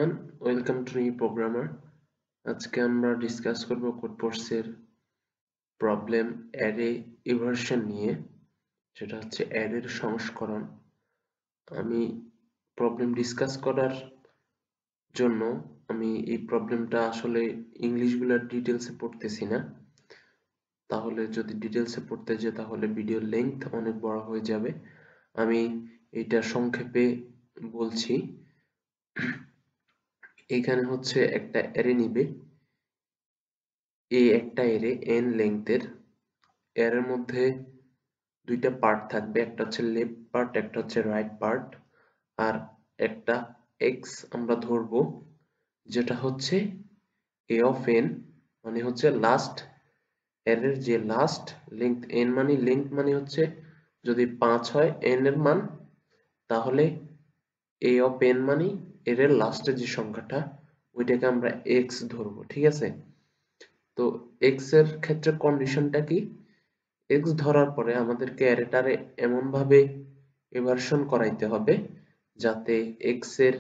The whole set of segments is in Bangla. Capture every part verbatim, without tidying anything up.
everyone, welcome to new programmer. আজকে আমরা ডিসকাস করব কোডফোর্সের প্রবলেম অ্যারে ইভার্সন নিয়ে, যেটা হচ্ছে অ্যারের সংস্করণ। আমি প্রবলেম ডিসকাস করার জন্য আমি এই প্রবলেমটা আসলে ইংলিশগুলোর ডিটেলসে পড়তেছি না, তাহলে যদি ডিটেলসে পড়তে যাই তাহলে ভিডিও লেন্থ অনেক বড় হয়ে যাবে। আমি এটা সংক্ষেপে বলছি। এখানে হচ্ছে একটা অ্যারে নিবে, এই একটা অ্যারে n লেংথের, এর মধ্যে দুইটা পার্ট থাকবে, একটা হচ্ছে লেফট পার্ট, একটা হচ্ছে রাইট পার্ট, আর একটা x আমরা ধরবো যেটা হচ্ছে a of n, মানে হচ্ছে লাস্ট এর যে লাস্ট লেংথ। n মানে লেংথ মানে হচ্ছে যদি পাঁচ হয় n এর মান, তাহলে a of n মানে এর লাস্টে যে সংখ্যাটা ওইটাকে আমরা x ধরবো, ঠিক আছে? তো x এর ক্ষেত্রে কন্ডিশনটা কি? x ধরার পরে আমাদেরকে অ্যারেটারে এমন ভাবে ইভার্সন করাইতে হবে যাতে x এর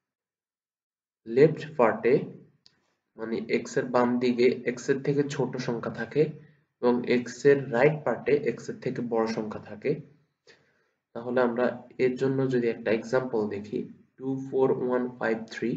লেফট পার্টে, মানে x এর বাম দিকে x এর থেকে ছোট সংখ্যা থাকে এবং x এর রাইট পার্টে x এর থেকে বড় সংখ্যা থাকে। তাহলে আমরা এর জন্য যদি একটা এক্সাম্পল দেখি, two four one five three,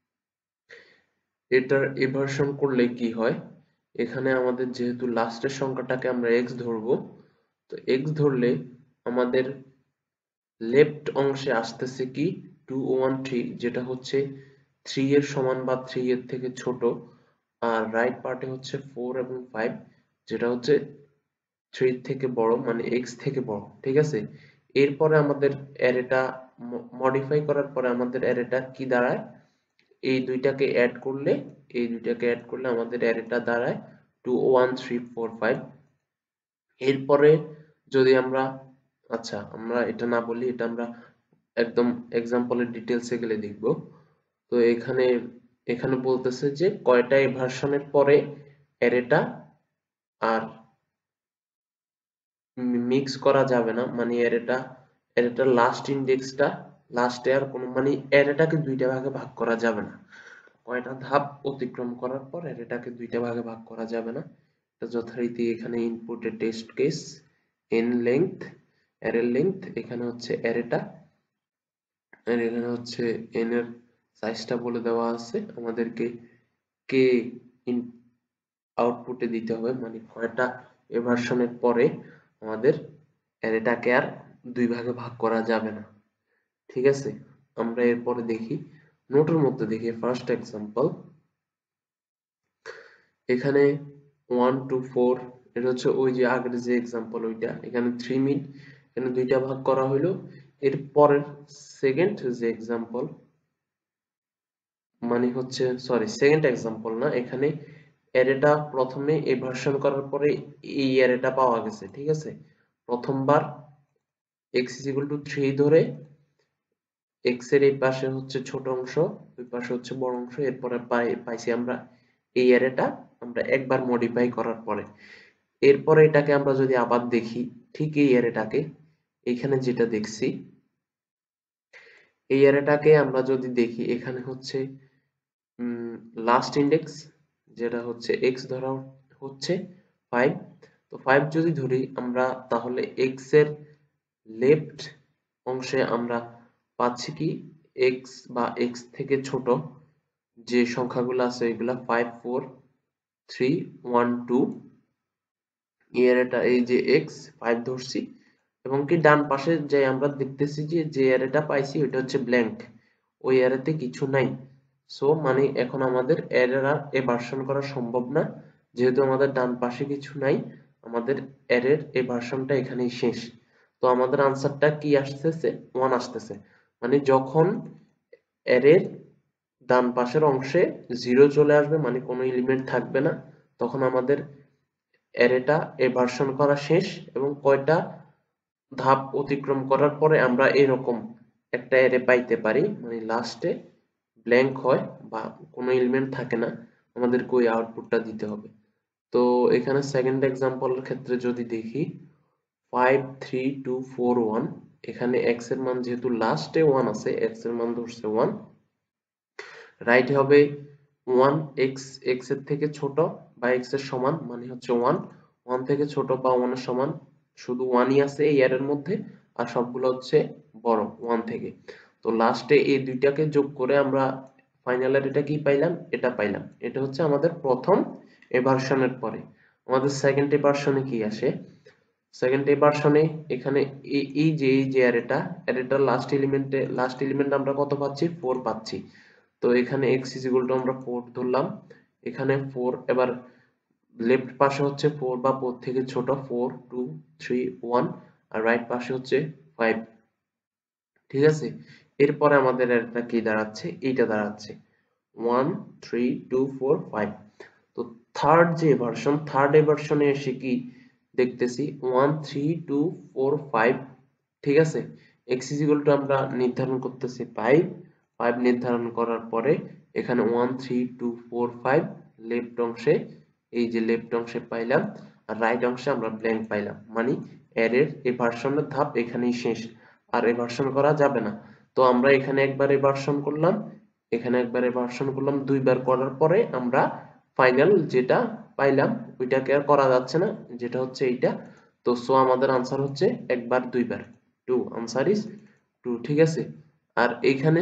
এটার ইভার্সন করলে কি হয়? এখানে আমাদের যেহেতু লাস্টের সংখ্যাটাকে আমরা x ধরবো, তো x ধরলে আমাদের লেফট অংশে আসতেছে কি টু ওয়ান থ্রি, যেটা হচ্ছে থ্রি এর সমান বা থ্রি এর থেকে ছোট, আর রাইট পার্টে হচ্ছে ফোর এবং ফাইভ, যেটা হচ্ছে থ্রি থেকে বড়, মানে x থেকে বড়, ঠিক আছে? এরপরে আমাদের অ্যারেটা মডিফাই করার পরে আমাদের অ্যারেটা কি দাঁড়ায়? এই দুইটাকে অ্যাড করলে এই দুইটাকে অ্যাড করলে আমাদের অ্যারেটা দাঁড়ায় two one three four five. এরপরে যদি আমরা, আচ্ছা আমরা এটা না বলি, এটা আমরা একদম এক্সাম্পলের ডিটেলসে গেলে দেখব। তো এখানে এখানে বলতেছে যে কয়টা ভার্সনের পরে অ্যারেটা আর মিক্স করা যাবে না, মানে অ্যারেটা অ্যারেটার লাস্ট ইন্ডেক্সটা লাস্টে আর কোনো, মানে অ্যারেটাকে দুইটা ভাগে ভাগ করা যাবে না। কয়টা ধাপ অতিক্রম করার পর অ্যারেটাকে দুইটা ভাগে ভাগ করা যাবে না। এটা যথারীতি এখানে ইনপুটের test case n length, array length, এখানে হচ্ছে অ্যারেটা, আর এখানে হচ্ছে n এর সাইজটা বলে দেওয়া আছে, আমাদেরকে কে ইন আউটপুটে দিতে হবে, মানে কয়টা এভার্সনের পরে আমাদের অ্যারেটাকে আর দুই ভাগে ভাগ করা যাবে না, ঠিক আছে? আমরা এরপরে দেখি, নোটের মধ্যে দেখি ফার্স্ট এক্সাম্পল। এখানে ওয়ান টু ফোর, এটা হচ্ছে ওই যে আগের যে এক্সাম্পল ওইটা, এখানে থ্রি মিড, এখানে দুইটা ভাগ করা হইলো। এর পরের সেকেন্ড যে এক্সাম্পল, মানে হচ্ছে সরি সেকেন্ড এক্সাম্পল না, এখানে অ্যারেটা প্রথমে এভার্সন করার পরে এই অ্যারেটা পাওয়া গেছে, ঠিক আছে? প্রথমবার x is equal to three ধরে x এর এই পাশে হচ্ছে ছোট অংশ, ওই পাশে হচ্ছে বড় অংশ, এরপরে পাই পাইছি আমরা এই অ্যারেটা আমরা একবার মডিফাই করার পরে। এরপরে এটাকে আমরা যদি আবার দেখি, ঠিক এই অ্যারেটাকে এখানে যেটা দেখছি, এই অ্যারেটাকে আমরা যদি দেখি, এখানে হচ্ছে লাস্ট ইন্ডেক্স যেটা হচ্ছে x ধরা হচ্ছে ফাইভ। তো ফাইভ যদি ধরি আমরা, তাহলে x এর লেফট অংশে আমরা পাচ্ছি কি x বা x থেকে ছোট যে সংখ্যাগুলো আছে এগুলা five four three one two, এর এটা এই যে x ফাইভ ধরছি, এবং কি ডান পাশে যে আমরা দেখতেছি যে যে অ্যারেটা পাইছি ওটা হচ্ছে ব্ল্যাঙ্ক, ওই অ্যারেতে কিছু নাই। সো মানে এখন আমাদের অ্যারের আর এভার্সন করা সম্ভব না, যেহেতু আমাদের ডান পাশে কিছু নাই, আমাদের অ্যারের এই ভার্সনটা এখানেই শেষ। তো আমাদের আনসারটা কি আসতেছে? ওয়ান আসতেছে, মানে যখন অ্যারের ডান পাশের অংশে জিরো চলে আসবে, মানে কোনো এলিমেন্ট থাকবে না, তখন আমাদের অ্যারেটা এভার্সন করা শেষ। এবং কয়টা ধাপ অতিক্রম করার পরে আমরা এরকম একটা অ্যারে পাইতে পারি, মানে লাস্টে ব্ল্যাঙ্ক হয় বা কোনো এলিমেন্ট থাকে না, আমাদেরকে ওই আউটপুটটা দিতে হবে। তো এখানে সেকেন্ড এক্সাম্পলের ক্ষেত্রে যদি দেখি, five three two four one, এখানে x এর মান যেহেতু লাস্টে ওয়ান আছে, x এর মান ধরছে ওয়ান, রাইট হবে ওয়ান, এক্স এক্স এর থেকে ছোট বা এক্স এর সমান মানে হচ্ছে ওয়ান, ওয়ান থেকে ছোট বা ওয়ান এর সমান শুধু ওয়ানই আছে এই অ্যারের মধ্যে, আর সবগুলো হচ্ছে বড় ওয়ান থেকে। তো লাস্টে এই দুইটাকে যোগ করে আমরা ফাইনালের এটা কি পাইলাম, এটা পাইলাম। এটা হচ্ছে আমাদের প্রথম এভারশনের পরে। আমাদের সেকেন্ড এভারশনে কি আসে, সেকেন্ড এভারশনে এখানে এই এই যে এই যে অ্যারেটা, অ্যারেটার লাস্ট এলিমেন্টে লাস্ট এলিমেন্ট আমরা কত পাচ্ছি, ফোর পাচ্ছি। তো এখানে x ইজ ইকুয়াল টু আমরা ফোর ধরলাম, এখানে ফোর, এবার লেফট পাশে হচ্ছে ফোর বা ফোর থেকে ছোট, ফোর, টু, থ্রি, ওয়ান, আর রাইট পাশে হচ্ছে ফাইভ। ঠিক আছে, এরপরে আমাদের এটা কি দাঁড়াচ্ছে, এইটা দাঁড়াচ্ছে one, three, two, four, five. তো থার্ড যে ভার্সন, থার্ড ভার্সনে এসে কি দেখতেছি one, three, two, four, five. ঠিক আছে, x ইজ ইকুয়াল টু আমরা নির্ধারণ করতেছি ফাইভ, ফাইভ নির্ধারণ করার পরে এখানে one, three, two, four, five left অংশে, এই যে লেফট অংশে পাইলাম, আর রাইট অংশে আমরা ব্ল্যাঙ্ক পাইলাম, মানে অ্যারের এই ভার্সনের ধাপ এখানেই শেষ, আর এই ভার্সন করা যাবে না। তো আমরা এখানে একবার এই ভার্সন করলাম, এখানে একবার এই ভার্সন করলাম, দুইবার করার পরে আমরা ফাইনাল যেটা পাইলাম ওইটাকে আর করা যাচ্ছে না, যেটা হচ্ছে এইটা। তো সো আমাদের আনসার হচ্ছে একবার দুইবার, টু, আনসার ইজ টু। ঠিক আছে, আর এইখানে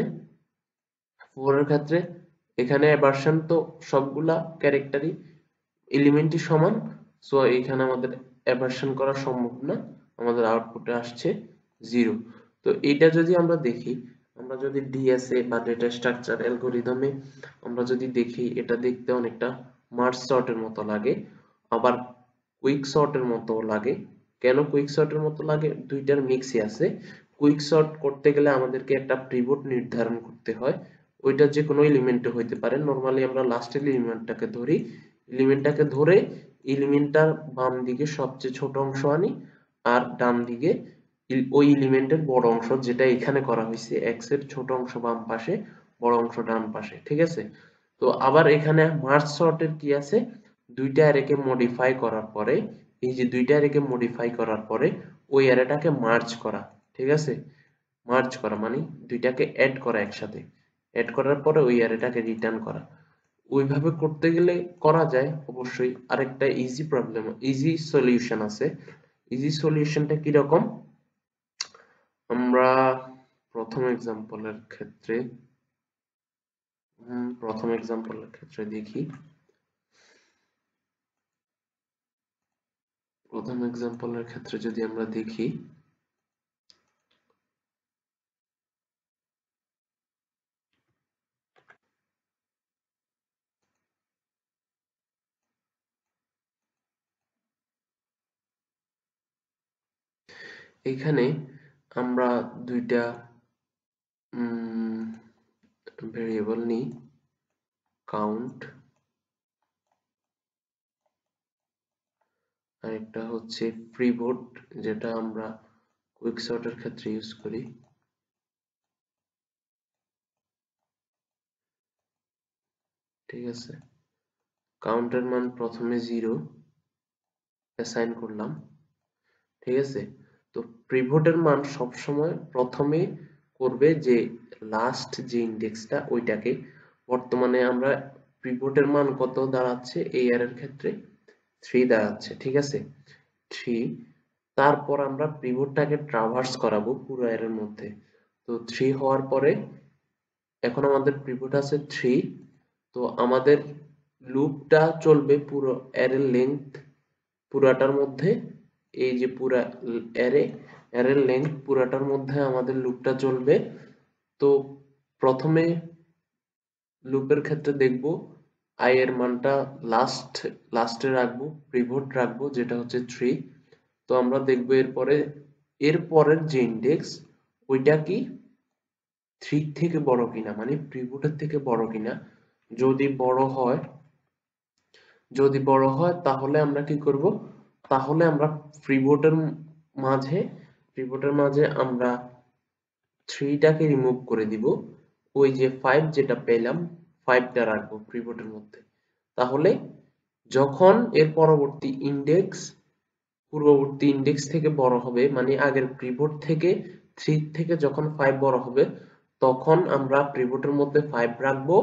ফোর এর ক্ষেত্রে এখানে ভার্সন তো সবগুলা ক্যারেক্টারই এলিমেন্টই সমান, সো এইখানে আমাদের অ্যাভার্সন করা সম্ভব না, আমাদের আউটপুটে আসছে জিরো। তো এইটা যদি আমরা দেখি, আমরা যদি ডিএসএ বা ডেটা স্ট্রাকচার অ্যালগরিদমে আমরা যদি দেখি, এটা দেখতে অনেকটা মার্জ সর্টের মতো লাগে, আবার কুইক সর্টের মতো লাগে। কেন কুইক সর্টের মতো লাগে, দুইটার মিক্সই আছে। কুইক সর্ট করতে গেলে আমাদেরকে একটা পিভট নির্ধারণ করতে হয়, ওইটা যে কোনো এলিমেন্টে হইতে পারে, নরমালি আমরা লাস্টের এলিমেন্টটাকে ধরি, এলিমেন্টটাকে ধরে এলিমেন্টটার বাম দিকে সবচেয়ে ছোট অংশ আনি, আর ডান দিকে ওই এলিমেন্টের বড় অংশ, যেটা এখানে করা হয়েছে এক্স এর ছোট অংশ বাম পাশে, বড় অংশ ডান পাশে। ঠিক আছে, তো আবার এখানে মার্জ সর্টের কি আছে, দুইটা অ্যারেকে মডিফাই করার পরে, এই যে দুইটা অ্যারেকে মডিফাই করার পরে ওই অ্যারেটাকে মার্জ করা। ঠিক আছে, মার্জ করা মানে দুইটাকে অ্যাড করা একসাথে, অ্যাড করার পরে ওই অ্যারেটাকে রিটার্ন করা। ওইভাবে করতে গেলে করা যায় অবশ্যই, আরেকটা ইজি প্রবলেম, ইজি সলিউশন আছে। ইজি সলিউশনটা কি রকম, আমরা প্রথম এক্সাম্পলের ক্ষেত্রে হুম, প্রথম এক্সাম্পলের ক্ষেত্রে দেখি, প্রথম এক্সাম্পলের ক্ষেত্রে যদি আমরা দেখি, এখানে আমরা দুইটা ভেরিয়েবল নিই, কাউন্ট আর একটা হচ্ছে প্রিভোট, যেটা আমরা কুইক সর্টের ক্ষেত্রে ইউজ করি। ঠিক আছে, কাউন্টের মান প্রথমে জিরো অ্যাসাইন করলাম। ঠিক আছে, তো প্রিভোটের মান সবসময় প্রথমে করবে যে লাস্ট যে ইন্ডেক্সটা ওইটাকে। বর্তমানে আমরা প্রিভোটের মান কত দাঁড়াচ্ছে এই এর ক্ষেত্রে, থ্রি দাঁড়াচ্ছে। ঠিক আছে, থ্রি। তারপর আমরা পিভটটাকে ট্রাভার্স করাবো পুরো এর মধ্যে। তো থ্রি হওয়ার পরে এখন আমাদের পিভট আছে থ্রি, তো আমাদের লুপটা চলবে পুরো অ্যারের লেন্থ পুরাটার মধ্যে, এই যে পুরা অ্যারে অ্যারের লেন্থ পুরাটার মধ্যে আমাদের লুপটা চলবে। তো প্রথমে লুপের ক্ষেত্রে দেখব আই এর মানটা লাস্ট লাস্টে রাখবো, পিভট রাখবো যেটা হচ্ছে থ্রি। তো আমরা দেখবো এরপরে এর পরের যে ইন্ডেক্স ওইটা কি থ্রি থেকে বড় কিনা, মানে পিভটের থেকে বড় কিনা। যদি বড় হয়, যদি বড় হয় তাহলে আমরা কি করব, তাহলে আমরা পিভটের মাঝে পিভটের মাঝে আমরা থ্রিটাকে রিমুভ করে দিব, ওই যে ফাইভ যেটা পেলাম ফাইভটা রাখবো পিভটের মধ্যে। তাহলে যখন এর পরবর্তী ইন্ডেক্স পূর্ববর্তী ইন্ডেক্স থেকে বড় হবে, মানে আগের পিভট থেকে থ্রি থেকে যখন ফাইভ বড় হবে, তখন আমরা পিভটের মধ্যে ফাইভ রাখবো,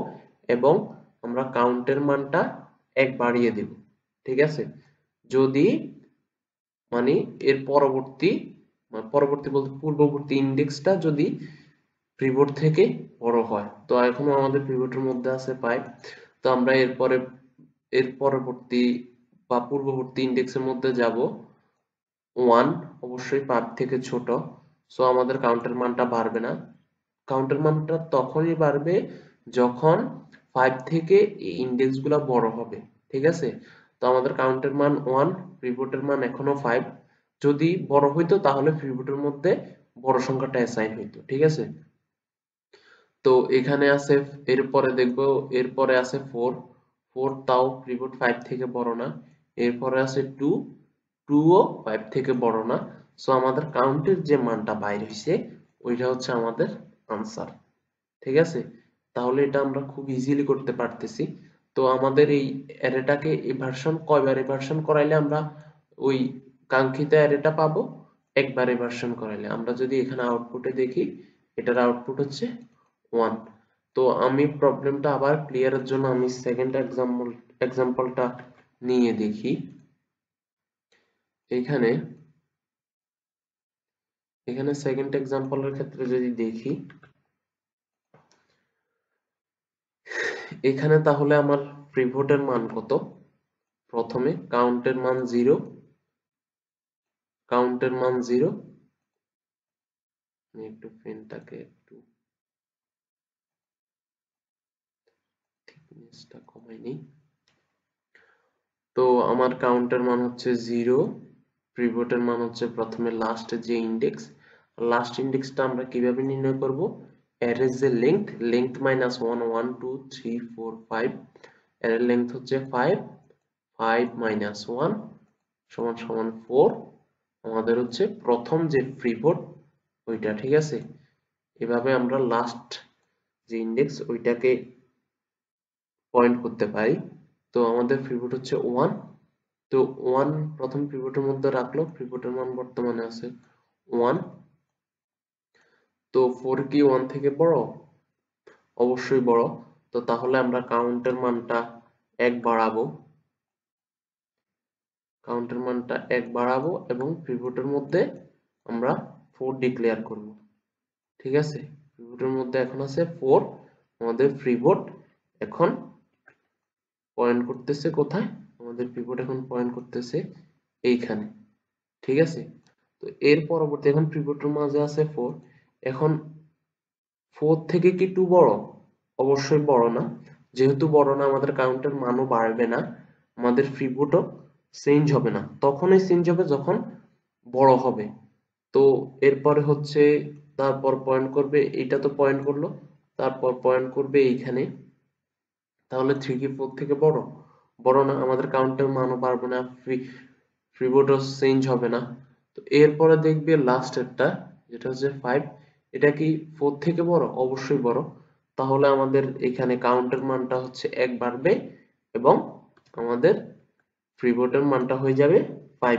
এবং আমরা কাউন্টের মানটা এক বাড়িয়ে দেব, ঠিক আছে? যদি মানে এর পরবর্তী মানে পরবর্তী বলতে পূর্ববর্তী ইন্ডেক্সটা যদি পিভট থেকে বড় হয়। তো এখনো আমাদের পিভটের মধ্যে আছে ফাইভ, তো আমরা এরপরে এর পরবর্তী বা পূর্ববর্তী ইন্ডেক্সের মধ্যে যাব ওয়ান, অবশ্যই ফাইভ থেকে ছোট। সো আমাদের কাউন্টের মানটা বাড়বে না। কাউন্টের মানটা তখনই বাড়বে যখন ফাইভ থেকে এই ইন্ডেক্স গুলা বড় হবে, ঠিক আছে? তো আমাদের কাউন্টের মান ওয়ান, পিভটের মান এখনো ফাইভ। যদি বড় হইতো তাহলে পিভটের মধ্যে বড় সংখ্যাটা অ্যাসাইন হইতো, ঠিক আছে? তো এখানে আছে, এরপরে দেখবো এরপরে আছে ফোর। ফোর তাও পিভট ফাইভ থেকে বড় না। এরপরে আছে টু, টু ও ফাইভ থেকে বড় না। সো আমাদের কাউন্টের যে মানটা বাইর হইছে ওইটা হচ্ছে আমাদের আনসার, ঠিক আছে? তাহলে এটা আমরা খুব ইজিলি করতে পারতেছি। তো আমাদের এই অ্যারেটাকে এভারশন কয়বার এভারশন করাইলে আমরা ওই কাঙ্ক্ষিত অ্যারেটা পাবো? একবার এভারশন করাইলে। আমরা যদি এখানে আউটপুটে দেখি, এটার আউটপুট হচ্ছে ওয়ান। তো আমি প্রবলেমটা আবার ক্লিয়ারের জন্য আমি সেকেন্ড এক্সাম্পল এক্সাম্পলটা নিয়ে দেখি। এখানে এখানে সেকেন্ড এক্সাম্পলের ক্ষেত্রে যদি দেখি, এখানে তাহলে আমার পিভটের মান কত? প্রথমে কাউন্টের মান জিরো, কাউন্টের মান জিরো। আমি একটু পেনটাকে একটু থিকনেসটা কমাই নিই। তো আমার কাউন্টের মান হচ্ছে জিরো, পিভটের মান হচ্ছে প্রথমে লাস্টের যে ইন্ডেক্স। লাস্ট ইন্ডেক্সটা আমরা কিভাবে নির্ণয় করব? অ্যারের যে length, length minus one, one two three four five, অ্যারের লেংথ হচ্ছে ফাইভ, ফাইভ মাইনাস ওয়ান সমান সমান ফোর। আমাদের হচ্ছে প্রথম যে পিভট ওইটা, ঠিক আছে? এভাবে আমরা লাস্ট যে ইন্ডেক্স ওইটাকে পয়েন্ট করতে পারি। তো আমাদের পিভট হচ্ছে ওয়ান। তো ওয়ান প্রথম পিভটের মধ্যে রাখলো, পিভটের মান বর্তমানে আছে ওয়ান। তো ফোর কি ওয়ান থেকে বড়? অবশ্যই বড়। তো তাহলে আমরা কাউন্টের মানটা এক বাড়াবো, কাউন্টের মানটা এক বাড়াবো এবং পিভটের মধ্যে আমরা ফোর ডিক্লেয়ার করব, ঠিক আছে? পিভটের মধ্যে এখন আছে ফোর। আমাদের পিভট এখন পয়েন্ট করতেছে কোথায়? আমাদের পিভট এখন পয়েন্ট করতেছে এইখানে, ঠিক আছে? তো এর পরবর্তী এখন পিভটের মাঝে আছে ফোর। এখন ফোর থেকে কি টু বড়? অবশ্যই বড় না। যেহেতু বড় না, আমাদের কাউন্টের মানও বাড়বে না, আমাদের পিভটও চেঞ্জ হবে না। তখনই চেঞ্জ হবে যখন বড় হবে। তো এরপরে হচ্ছে তারপর পয়েন্ট করবে, এটা তো পয়েন্ট করলো, তারপর পয়েন্ট করবে এইখানে। তাহলে থ্রি কি ফোর থেকে বড়? বড় না, আমাদের কাউন্টের মানও বাড়বে না, পিভটও চেঞ্জ হবে না। তো এরপরে দেখবে লাস্টেরটা যেটা হচ্ছে ফাইভ, এটা কি ফোর থেকে বড়? অবশ্যই বড়। তাহলে আমাদের এখানে কাউন্টের মানটা হচ্ছে এক বাড়বে এবং আমাদের পিভটের মানটা হয়ে যাবে ফাইভ,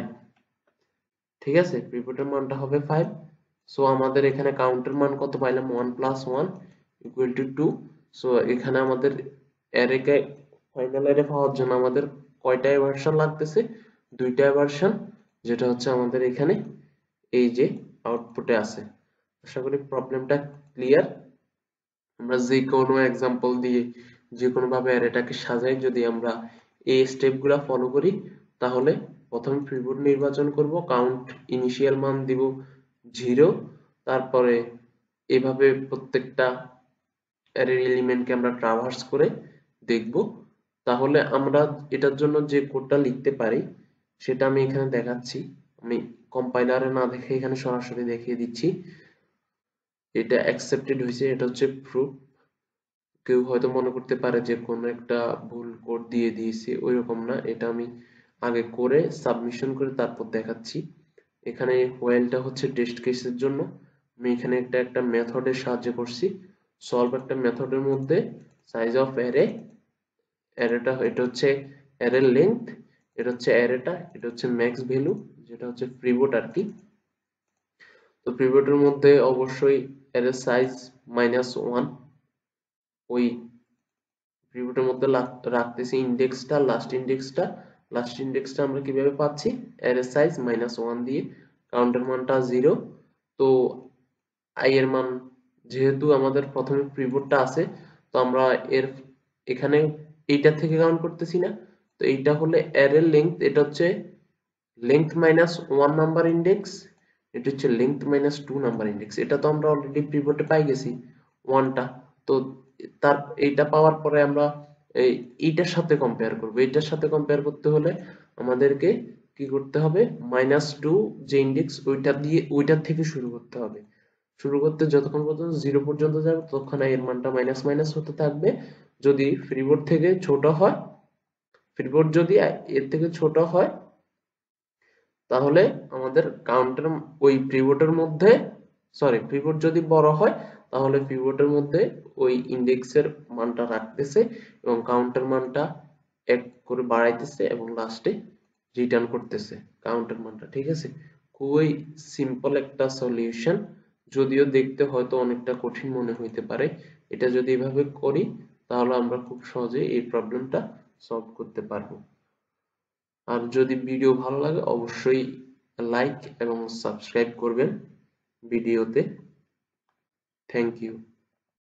ঠিক আছে? পিভটের মানটা হবে ফাইভ। সো আমাদের এখানে কাউন্টের মান কত পাইলাম? One plus one equal two two. So এখানে আমাদের অ্যারেকে ফাইনাল অ্যারে পাওয়ার জন্য আমাদের কয়টা ভার্সন লাগতেছে? দুইটা ভার্সন, যেটা হচ্ছে আমাদের এখানে এই যে আউটপুটে আছে। আশা করি প্রবলেমটা ক্লিয়ার। আমরা যে কোনো এক্সাম্পল দিয়ে যে কোনো ভাবে অ্যারেটাকে সাজাই, যদি আমরা এই স্টেপগুলো ফলো করি, তাহলে প্রথমে পিভট নির্বাচন করব, কাউন্ট ইনিশিয়াল মান দিব জিরো, তারপরে এভাবে প্রত্যেকটা অ্যারের এলিমেন্টকে আমরা ট্রাভার্স করে দেখব। তাহলে আমরা এটার জন্য যে কোডটা লিখতে পারি সেটা আমি এখানে দেখাচ্ছি। আমি কম্পাইলারে না দেখে এখানে সরাসরি দেখিয়ে দিচ্ছি। এটা অ্যাকসেপ্টেড হয়েছে, এটা হচ্ছে প্রুফ। কেউ হয়তো মনে করতে পারে যে কোনো একটা ভুল কোড দিয়ে দিয়েছি, ওইরকম না। এটা আমি আগে করে সাবমিশন করে তারপর দেখাচ্ছি। এখানে হোয়াইলটা হচ্ছে টেস্ট কেসের জন্য। আমি এখানে একটা একটা মেথডের সাহায্যে করছি। সলভ একটা মেথডের মধ্যে সাইজ অফ অ্যারে, অ্যারেটা এটা হচ্ছে অ্যারের লেন্থ, এটা হচ্ছে অ্যারেটা, এটা হচ্ছে ম্যাক্স ভ্যালু, যেটা হচ্ছে পিভট আর কি। তো পিভটের মধ্যে অবশ্যই অ্যারে সাইজ মাইনাস ওয়ান, ওই পিভটের মধ্যে রাখতেছি ইন্ডেক্সটা, লাস্ট ইন্ডেক্সটা। লাস্ট ইন্ডেক্সটা আমরা কিভাবে পাচ্ছি? অ্যারে সাইজ মাইনাস ওয়ান দিয়ে, কাউন্টের মানটা জিরো। তো আই এর মান যেহেতু আমাদের প্রথমে পিভটটা আছে, তো আমরা এর এখানে এইটা থেকে কাউন্ট করতেছি না। তো এইটা হলে অ্যারের লেংথ, এটা হচ্ছে length minus one number index, এটা হচ্ছে length minus two number index. এটা তো আমরা অলরেডি পিভটে পাই গেছি ওয়ানটা। তো তার এইটা পাওয়ার পরে আমরা এই এইটার সাথে কম্পেয়ার করব। এইটার সাথে কম্পেয়ার করতে হলে আমাদেরকে কি করতে হবে? মাইনাস টু যে ইন্ডেক্স, ওইটা দিয়ে ওইটার থেকে শুরু করতে হবে। শুরু করতে যতক্ষণ পর্যন্ত জিরো পর্যন্ত যাবে ততক্ষণ এর মানটা মাইনাস মাইনাস হতে থাকবে। যদি ফ্রিবোর্ড থেকে ছোট হয়, ফ্রিবোর্ড যদি এর থেকে ছোট হয়, তাহলে আমাদের কাউন্টের ওই পিভটের মধ্যে, সরি পিভট যদি বড় হয় তাহলে পিভটের মধ্যে ওই ইন্ডেক্সের মানটা রাখতেছে এবং কাউন্টের মানটা এক করে বাড়াইতেছে এবং লাস্টে রিটার্ন করতেছে কাউন্টের মানটা। ঠিক আছে, খুবই সিম্পল একটা সলিউশন, যদিও দেখতে হয়তো অনেকটা কঠিন মনে হইতে পারে। এটা যদি এভাবে করি তাহলে আমরা খুব সহজে এই প্রবলেমটা সলভ করতে পারবো। আর যদি ভিডিও ভালো লাগে অবশ্যই লাইক এবং সাবস্ক্রাইব করবেন ভিডিওতে। Thank you.